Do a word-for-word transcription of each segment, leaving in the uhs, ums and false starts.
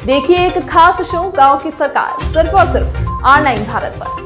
देखिए एक खास शो गांव की सरकार सिर्फ और सिर्फ आर नाइन भारत पर।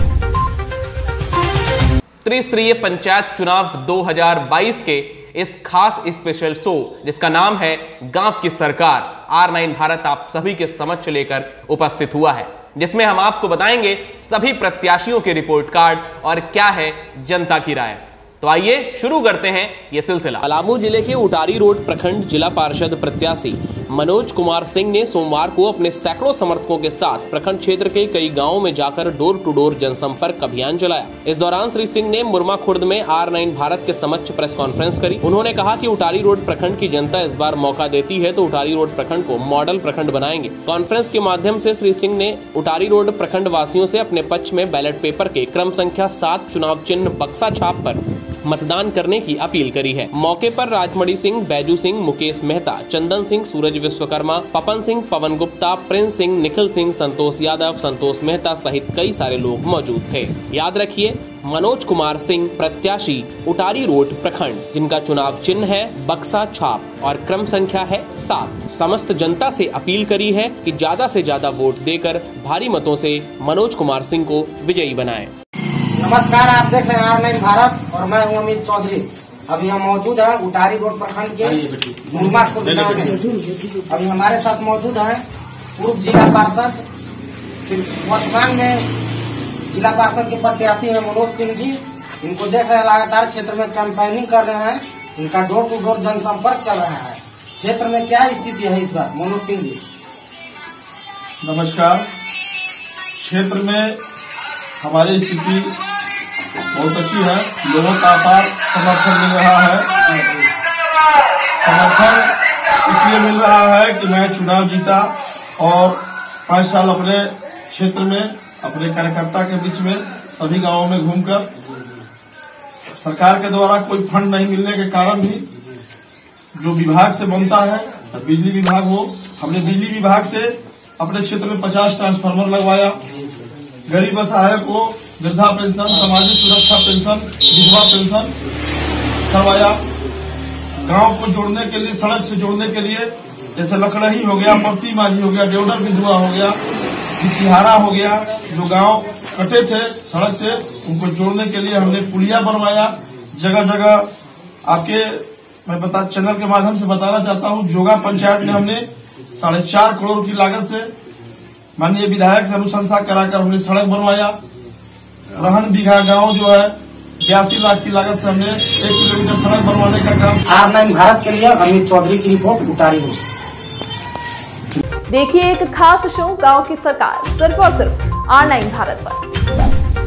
त्रिस्तरीय पंचायत चुनाव दो हज़ार बाईस के इस खास स्पेशल शो जिसका नाम है गांव की सरकार, आर नाइन भारत आप सभी के समक्ष लेकर उपस्थित हुआ है, जिसमें हम आपको बताएंगे सभी प्रत्याशियों के रिपोर्ट कार्ड और क्या है जनता की राय। तो आइए शुरू करते हैं ये सिलसिला। पलामू जिले के उटारी रोड प्रखंड जिला पार्षद प्रत्याशी मनोज कुमार सिंह ने सोमवार को अपने सैकड़ों समर्थकों के साथ प्रखंड क्षेत्र के कई गांवों में जाकर डोर टू डोर जनसंपर्क अभियान चलाया। इस दौरान श्री सिंह ने मुरमा खुर्द में आर नाइन भारत के समक्ष प्रेस कॉन्फ्रेंस करी। उन्होंने कहा कि उटारी रोड प्रखंड की जनता इस बार मौका देती है तो उटारी रोड प्रखंड को मॉडल प्रखंड बनाएंगे। कॉन्फ्रेंस के माध्यम से श्री सिंह ने उटारी रोड प्रखंड वासियों से अपने पक्ष में बैलेट पेपर के क्रम संख्या सात चुनाव चिन्ह बक्सा छाप पर मतदान करने की अपील करी है। मौके पर राजमणि सिंह, बैजू सिंह, मुकेश मेहता, चंदन सिंह, सूरज विश्वकर्मा, पवन सिंह, पवन गुप्ता, प्रिंस सिंह, निखिल सिंह, संतोष यादव, संतोष मेहता सहित कई सारे लोग मौजूद थे। याद रखिए, मनोज कुमार सिंह प्रत्याशी उटारी रोड प्रखंड, जिनका चुनाव चिन्ह है बक्सा छाप और क्रम संख्या है सात। समस्त जनता से अपील करी है कि ज्यादा से ज्यादा वोट देकर भारी मतों से मनोज कुमार सिंह को विजयी बनाएं। नमस्कार, आप देख रहे हैं आर नाइन भारत और मैं हूं अमित चौधरी। अभी हम मौजूद हैं उटारी रोड प्रखंड के मुरमा खुर्द गाँव में। अभी हमारे साथ मौजूद हैं पूर्व जिला पार्षद, वर्तमान में जिला पार्षद के प्रत्याशी हैं मनोज सिंह जी। इनको देख रहे हैं लगातार क्षेत्र में कैंपेनिंग कर रहे हैं। इनका डोर टू डोर जनसंपर्क चल रहा है। क्षेत्र में क्या स्थिति है इस बार, मनोज सिंह जी? नमस्कार। क्षेत्र में हमारी स्थिति बहुत अच्छी है। लोगों का अपार समर्थन मिल रहा है। समर्थन इसलिए मिल रहा है कि मैं चुनाव जीता और पाँच साल अपने क्षेत्र में अपने कार्यकर्ता के बीच में सभी गांवों में घूमकर सरकार के द्वारा कोई फंड नहीं मिलने के कारण भी जो विभाग से बनता है, बिजली विभाग हो, हमने बिजली विभाग से अपने क्षेत्र में पचास ट्रांसफार्मर लगवाया। गरीब असहाय को वृद्धा पेंशन, सामाजिक सुरक्षा पेंशन, विधवा पेंशन करवाया। गांव को जोड़ने के लिए, सड़क से जोड़ने के लिए, जैसे लखड़ही हो गया, पर्ती माझी हो गया, देवडर विधवा हो गया, तिहारा हो गया, जो गांव कटे थे सड़क से, उनको जोड़ने के लिए हमने पुलिया बनवाया। जगह जगह आपके मैं बता चैनल के माध्यम से बताना चाहता हूं, जोगा पंचायत में हमने साढ़े चार करोड़ की लागत से माननीय विधायक से अनुशंसा कराकर हमने सड़क बनवाया। रहन बीघा गांव जो है बयासी लाख की लागत से हमने एक किलोमीटर सड़क बनवाने का काम। आर नाइन भारत के लिए अमित चौधरी की रिपोर्ट, उटारी रोड। देखिए एक खास शो गांव की सरकार सिर्फ और सिर्फ आर नाइन भारत पर।